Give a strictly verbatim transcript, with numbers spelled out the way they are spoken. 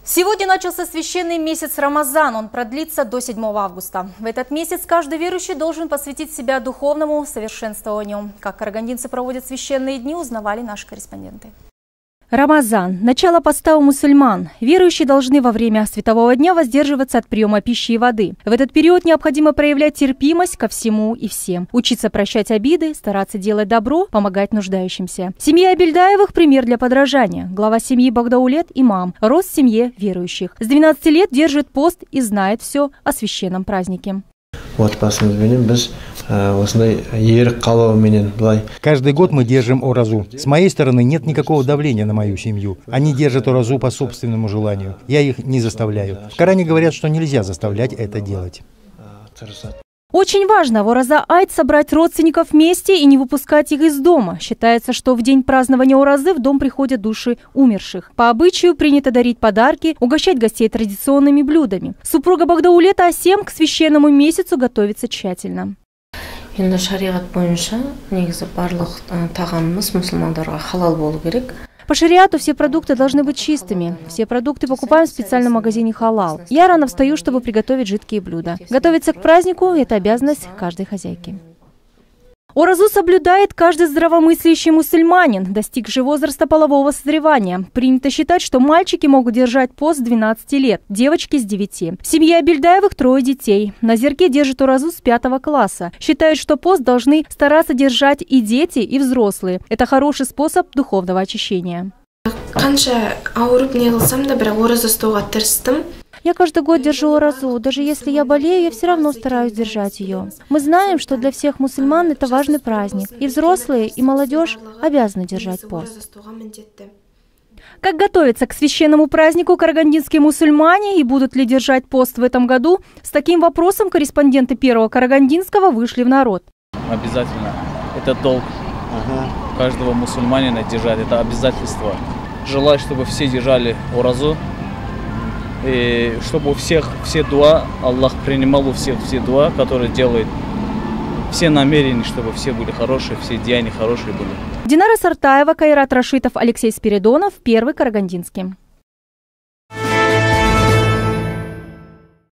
Сегодня начался священный месяц Рамазан. Он продлится до седьмого августа. В этот месяц каждый верующий должен посвятить себя духовному совершенствованию. Как карагандинцы проводят священные дни, узнавали наши корреспонденты. Рамазан – начало поста у мусульман. Верующие должны во время светового дня воздерживаться от приема пищи и воды. В этот период необходимо проявлять терпимость ко всему и всем, учиться прощать обиды, стараться делать добро, помогать нуждающимся. Семья Абельдаевых – пример для подражания. Глава семьи Багдаулет – имам, рос в семье верующих. С двенадцати лет держит пост и знает все о священном празднике. Каждый год мы держим оразу. С моей стороны нет никакого давления на мою семью. Они держат оразу по собственному желанию. Я их не заставляю. В Коране говорят, что нельзя заставлять это делать. Очень важно в Ораза Айт собрать родственников вместе и не выпускать их из дома. Считается, что в день празднования Оразы в дом приходят души умерших. По обычаю принято дарить подарки, угощать гостей традиционными блюдами. Супруга Багдаулета Асем к священному месяцу готовится тщательно. По шариату все продукты должны быть чистыми. Все продукты покупаем в специальном магазине «Халал». Я рано встаю, чтобы приготовить жидкие блюда. Готовиться к празднику – это обязанность каждой хозяйки. Оразу соблюдает каждый здравомыслящий мусульманин, достигший возраста полового созревания. Принято считать, что мальчики могут держать пост с двенадцати лет, девочки с девяти. В семье Абельдаевых трое детей. Назирке держит оразу с пятого класса. Считают, что пост должны стараться держать и дети, и взрослые. Это хороший способ духовного очищения. Я каждый год держу оразу. Даже если я болею, я все равно стараюсь держать ее. Мы знаем, что для всех мусульман это важный праздник. И взрослые, и молодежь обязаны держать пост. Как готовятся к священному празднику карагандинские мусульмане и будут ли держать пост в этом году? С таким вопросом корреспонденты Первого Карагандинского вышли в народ. Обязательно. Это долг ага. каждого мусульманина держать. Это обязательство. Желаю, чтобы все держали оразу. И чтобы у всех все дуа, Аллах принимал у всех все дуа, которые делают, все намерения, чтобы все были хорошие, все деяния хорошие были. Динара Сартаева, Кайрат Рашитов, Алексей Спиридонов, Первый Карагандинский.